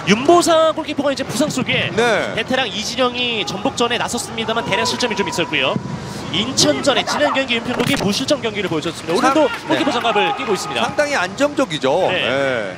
윤보상 골키퍼가 이제 부상 속에 네. 베테랑 이진영이 전북전에 나섰습니다만 대량 실점이 좀 있었고요. 인천전에 지난 경기 윤평국이 무실점 경기를 보여줬습니다. 오늘도 골키퍼 네. 장갑을 끼고 있습니다. 상당히 안정적이죠. 네. 네.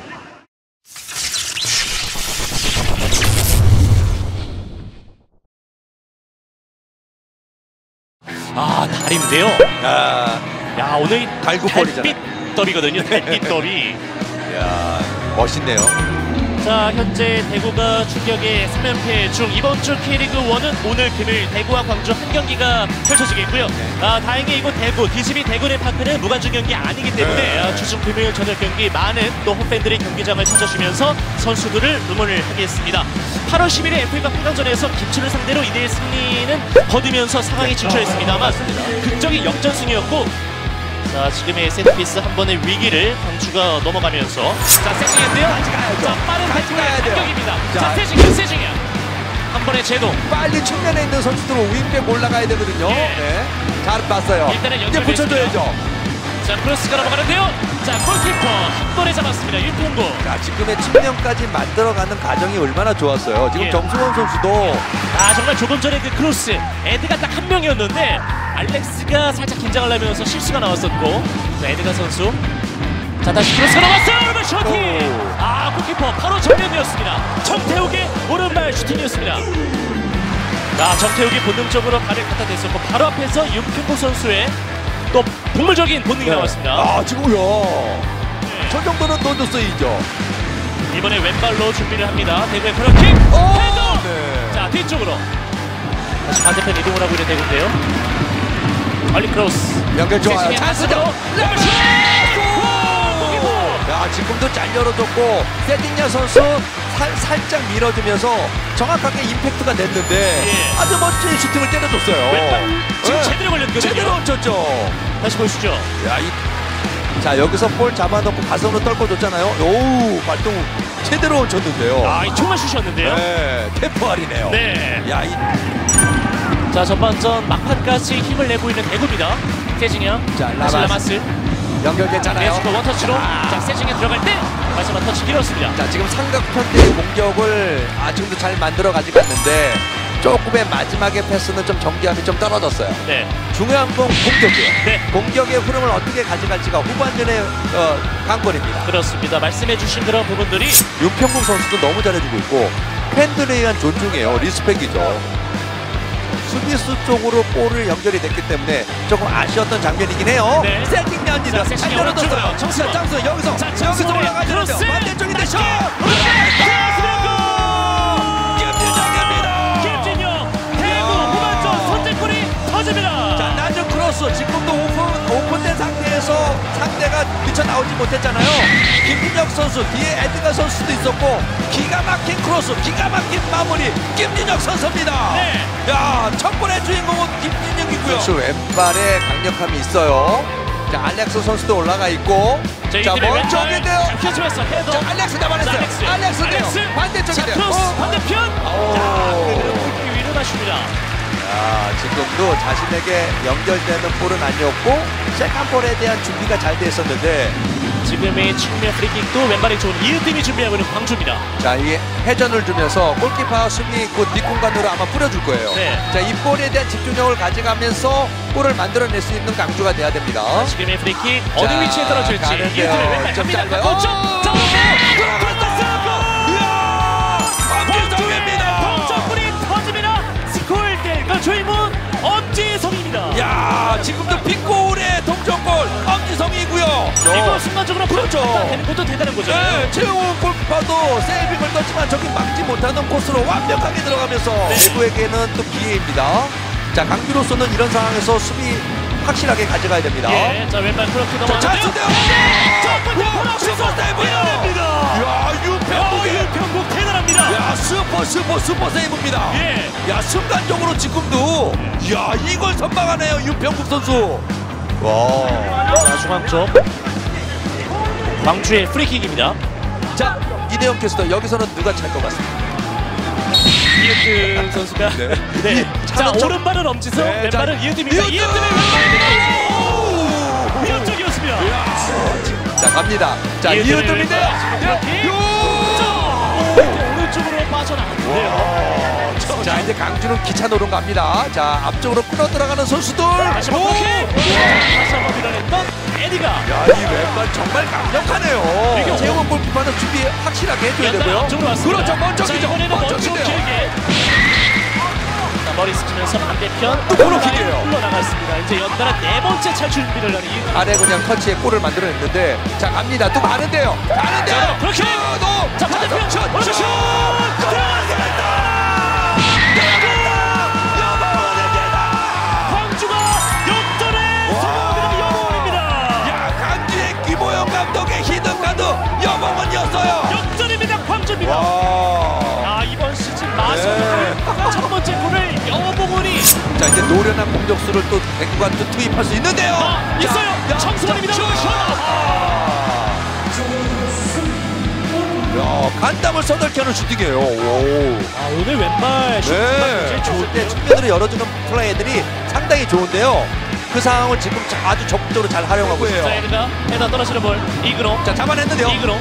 아, 달인데요. 야, 오늘 갈구벌이잖아요. 달빛 더비거든요. 달빛 더비. 야, 멋있네요. 자, 현재 대구가 충격의 3연패 중 이번 주 K리그 1은 오늘 금요일 대구와 광주 한 경기가 펼쳐지겠고요. 다행히 이곳 대구, DCB 대구의 파크는 무관중 경기 아니기 때문에 주중 금요일 저녁 경기 많은 또 홈팬들이 경기장을 찾아주면서 선수들을 응원을 하겠습니다. 8월 10일에 FA컵 8강전에서 김치를 상대로 2대1 승리는 거두면서 4강에 진출했습니다만 극적인 역전승이었고, 자, 지금의 세트피스 한 번의 위기를 광주가 넘어가면서 자, 세징인데요. 자, 빠른 반격입니다. 자, 세징이야. 한 번의 제동. 빨리 측면에 있는 선수들은 윙백 올라가야 되거든요. 네. 잘 봤어요. 일단은 이제 붙여줘야죠. 자, 크로스가 넘어가는데요. 자, 골키퍼 한 번에 잡았습니다. 윤평국. 자, 지금의 측면까지 만들어가는 과정이 얼마나 좋았어요. 지금 정승원 선수도 정말 조금 전에 그 크로스 에드가 딱 한 명이었는데 알렉스가 살짝 긴장을 하면서 실수가 나왔었고, 자, 에드가 선수. 자, 다시 크로스가 넘었어요. 슈팅. 골키퍼 바로 정면이었습니다. 정태욱의 오른발 슈팅이었습니다. 자, 정태욱이 본능적으로 발을 갖다 댔었고 바로 앞에서 윤평국 선수의 또 동물적인 본능이 나왔습니다. 지금요. 저 정도는 넣어줬어야죠. 이번에 왼발로 준비를 합니다. 대구의 코너킥. 헤더. 네. 자, 뒤쪽으로 다시 반대편 이동을 하고 있는 대구인데요. 빨리 크로스. 연결 좋아요. 찬스죠. 골키퍼. 지금도 잘 열어줬고 세팅야 선수 살짝 밀어주면서 정확하게 임팩트가 됐는데 아주 멋진 슈팅을 때려줬어요. 왼발 지금 제대로 걸렸거든요. 제대로 얹혔죠. 다시 보시죠. 자, 여기서 볼 잡아놓고 가슴으로 떨궈줬잖아요. 오우, 발동 제대로 얹혔는데요. 이 정말 슛이었는데요. 네, 템포알이네요. 네. 야, 자, 전반전 막판까지 힘을 내고 있는 대구입니다. 세징야. 자, 라마스. 연결 괜찮아요. 대주고 원터치로. 자, 세징야 들어갈 때 마지막 터치 길었습니다. 자, 지금 삼각편대의 공격을 지금도 잘 만들어 가지고 갔는데 조금의 마지막에 패스는 좀 정교함이 좀 떨어졌어요. 네. 중요한 건 공격이에요. 네. 공격의 흐름을 어떻게 가져갈지가 후반전의 관건입니다. 그렇습니다. 말씀해주신 그런 부분들이 윤평국 선수도 너무 잘해주고 있고 팬들에 의한 존중이에요. 리스펙이죠. 수비수 쪽으로 볼을 연결이 됐기 때문에 조금 아쉬웠던 장면이긴 해요. 네. 세팅면입니다. 자, 잘 열어줬어요. 정승원. 장수 여기서 올라가야 되는데 반대쪽인데 슛! 김진영 대구 후반전 선제골이 터집니다. 자, 낮은 크로스. 지금도 오픈된 상태에서 상대가 미쳐 나오지 못했잖아요. 김진혁 선수 뒤에 에드가 선수도 있었고 기가 막힌 크로스, 기가 막힌 마무리 김진혁 선수입니다. 네. 야, 첫 골의 주인공은 김진혁이고요. 선수 왼발에 강력함이 있어요. 자, 알렉스 선수도 올라가 있고 자, 먼저인데요. 펼쳐졌어. 헤더. 자, 알렉스 잡아냈어요. 알렉스네요. 반대쪽이네요. 크로스 반대편. 자, 위로 다십니다. 지금도 자신에게 연결되는 볼은 아니었고 세컨볼에 대한 준비가 잘 돼 있었는데 지금의 측면 프리킥도 왼발이 좋은 이은팀이 준비하고 있는 광주입니다. 자, 이 회전을 주면서 골키퍼 수비 그 뒷공간으로 아마 뿌려줄 거예요. 네. 자, 이 볼에 대한 집중력을 가져가면서 골을 만들어낼 수 있는 강주가 돼야 됩니다. 지금의 프리킥 어느 위치에 떨어질지 가는데요. 이은팀의 왼발 좀 갑니다. 짧아요. 동점골이 터집니다. 스콜 조이문 엄지성입니다. 야, 지금도 빅골의 동점골 엄지성이고요. 이거 순간적으로 그렇죠. 되는 것도 대단한 거죠. 네, 최용훈 골키퍼도 세이빙을 떴지만 저기 막지 못하는 코스로 완벽하게 들어가면서 대구에게는 또 기회입니다. 자, 강규로서는 이런 상황에서 수비 확실하게 가져가야 됩니다. 예, 자, 왼발 크로키 넘어가는데요. 첫 번째 코너 슈퍼 세이브입니다. 야, 윤평국 대단합니다. 야, 슈퍼 세이브입니다. 예. 야, 순간적으로 지금도 야, 이걸 선방하네요, 윤평국 선수. 와. 자, 중앙 쪽 광주의 프리킥입니다. 자, 이대영 캐스터 여기서는 누가 찰 것 같습니다. 이은팀 선수가 네. 자, 오른발은 엄지성, 네, 왼발은 이은팀입니다. 이은팀의 왼발입니다. 위협적이었습니다. 자, 갑니다. 자, 이은팀인데요. 오늘 자, 이제 강준은 기차 노름 갑니다. 자, 앞쪽으로 끊어 들어가는 선수들. 다시 한번 킥! 다시 한번 밀어냈던 에디가. 야, 이 왼발 정말 강력하네요. 이게 재원 골키퍼는 준비 확실하게 해줘야 되고요. 앞쪽으로 왔습니다. 그렇죠, 자, 먼저기죠. 이번에는 먼저 먼저기네요. 길게. 자, 머리 스치면서 반대편 또 코너킥이에요. 흘러나갔습니다. 이제 연달아 네 번째 탈출 준비를 하는 이 아래 그냥 터치에 골을 만들어냈는데, 자, 갑니다. 또 가는데요. 가는데요. 자, 그렇게. 슛! 자, 반대편. 슛! 오른쪽 슛! 들어갔습니다. 광주가 역전에 성공합니다. 여몽입니다. 야, 강주의 김호영 감독의 히든카드 여몽원이었어요. 역전입니다. 광주입니다. 와. 아, 이번 시즌 마선을 첫 번째 골을 여몽원이 자, 이제 노련한 공격수를 또 대구가 또 투입할 수 있는데요. 있어요. 청소원입니다. 슛! 야, 간담을 써들게 하는 슈팅이에요. 오. 아, 오늘 왼발 슈팅만 네. 굉장히 좋을 좋을 때 측면으로 열어주는 플레이들이 상당히 좋은데요. 그 상황을 지금 아주 적극적으로 잘 활용하고 있어요. 자, 헤드가 헤더 떨어지는 볼 이그로 자, 잡아냈는데요. 이그로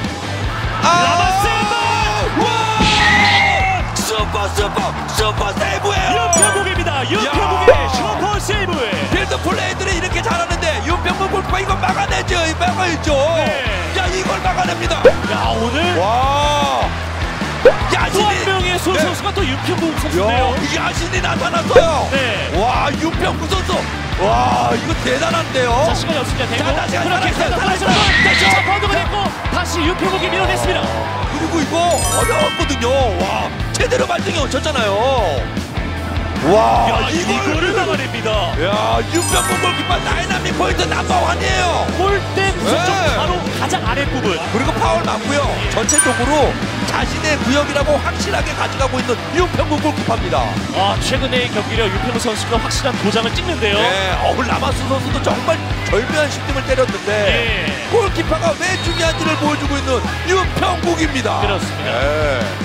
라마세이브! 와! 슈퍼 세이브예요. 윤평국입니다. 윤평국의 슈퍼 세이브. 필드 플레이들이 이렇게 잘하는데 윤평국 골키퍼 이거 막아내죠. 막아야죠. 네. 야, 이걸 막아냅니다. 야, 오늘 와! 또 한 야신이 명의 네. 선수가 또 윤평국 선수인데요. 야신이 나타났어요. 네. 와, 윤평국 선수. 와, 이거 대단한데요. 자, 시간이 없습니다. 대구 자, 다시 그렇게 살아있어요. 헤더 떨어지는 볼. 자, 번드가 됐고 다시 윤평국이 밀어냈습니다. 그리고 이거 어려웠거든요. 와, 제대로 발등에 얹혔잖아요. 와, 야, 이거를 막아냅니다. 야, 윤병국 골키퍼 다이나믹 포인트 넘버원이에요. 골대 구석 쪽 네. 바로 가장 아랫부분. 그리고 파울 맞고요. 전체적으로 자신의 구역이라고 확실하게 가져가고 있는 윤병국 골키퍼입니다. 아, 최근의 경기력 윤평국 선수가 확실한 도장을 찍는데요. 네, 라마스 선수도 정말 절묘한 슈팅을 때렸는데 예. 골키퍼가 왜 중요한지를 보여주고 있는 윤평국입니다. 그렇습니다. 네.